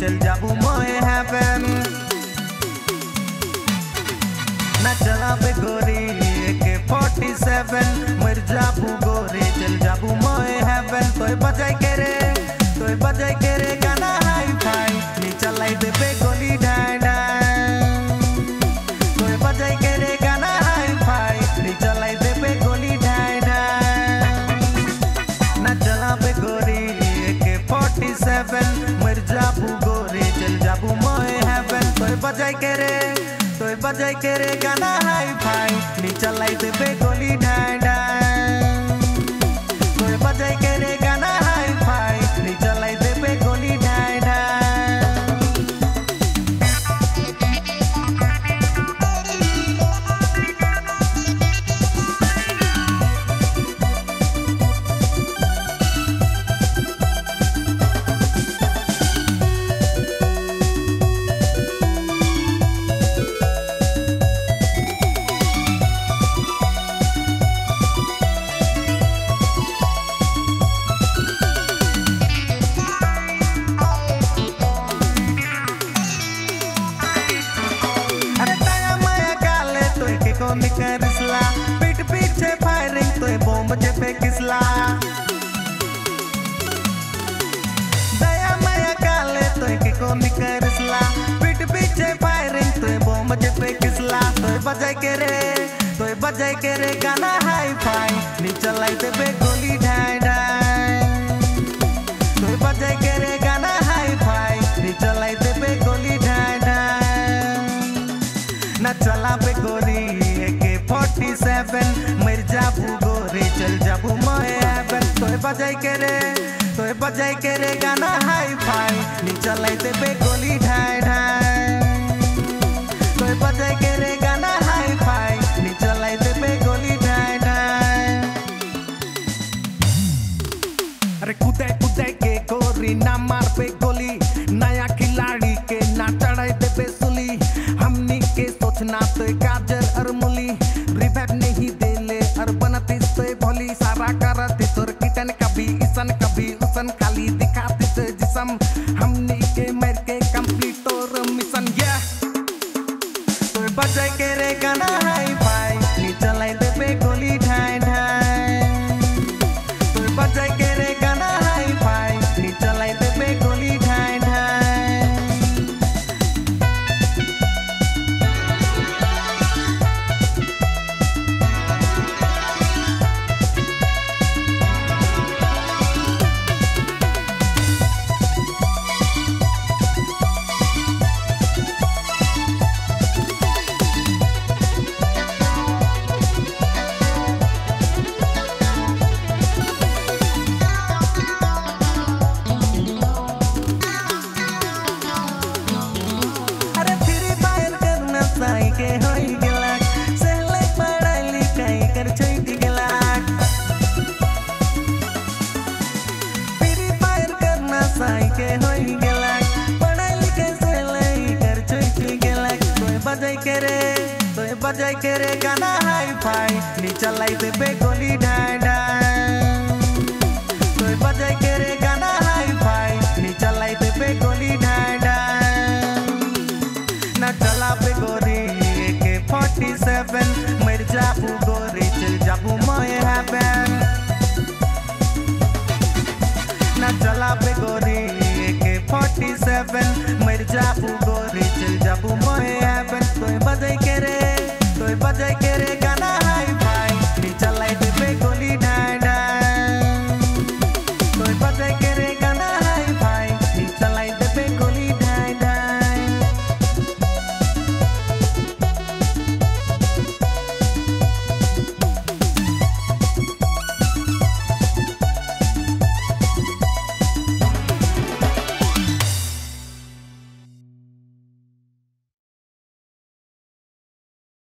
चल जाबू मोए हेवन ना चला बे गोरी AK-47 मर जाबू गोरी चल जाबू मोए हेवन तोय बजाई के रे गाना हाई फाई नी चलाई दे बे गोली ढाई ढाई तोय बजाई के रे गाना हाई फाई नी चलाई दे बे गोली ढाई ढाई ना चला बे गोरी AK-47 मर जाबू गोरी चल जाबू मोए हेवन तोय बजाई के रे गाना हाई फाई नी चलाई दे बे गोली ढाई ढाई तोय बजाई के रे गाना हाई फाई नी चलाई दे बे गोली ढाई ढाई निकरिसला पीठ पीछे फायरिंग तो बॉम्ब जे पे किसला दया माया काले तो को निकरिसला पीठ पीछे फायरिंग तो बॉम्ब जे पे किसला तो बजाई के रे गाना हाई फाई नी चलाई दे बे गोली ढाई ढाई तो बजाई के रे गाना हाई फाई नी चलाई दे बे गोली ढाई ढाई ना चला बे गोरी AK-47 मर जाबू गोरी चल जाबू मोए हेवन तोय बजाई के रे गाना हाई फाई नी चलाई दे बे गोली ढाई ढाई तोय बजाई के रे गाना हाई फाई नी चलाई दे बे गोली ढाई ढाई अरे कूदे के गोरी ना मार पे गोली नया खिलाड़ी के ना चढ़ाई दे पे सुली हमनी के सोचना तो काजल और मुली रिवाइव नहीं देले और बनती तो भोली सारा करती तोर किटन कभी ईसन कभी उसन खाली दिखाती तो जिसम हमनी के मर के कंप्लीट तोर मिशन या तो बजाई के रे गाना हाई फाई नी चलाई दे बे गोली ढाई ढाई तो बजाई के रे गाना हाई फाई नी चलाई दे बे गोली ढाई ढाई के होई गेला सहले पढ़ाई लिखाई कर छोटी गेला फ्री फायर करना साई के होई गेला पढ़ाई लिखाई सहले कर छोटी गेला तोय बजाई के रे गाना हाई फाई नी चलाई दे बे गोली ढाई ढाई तोय बजाई के रे गाना हाई फाई नी चलाई दे बे गोली ढाई ढाई ना चला बे गोरी AK-47 मर जाबू गोरी चल जाबू मोए हेवन ना चला बे गोरी AK-47 मर जाबू गोरी चल जाबू मोए हेवन तोय बजाई के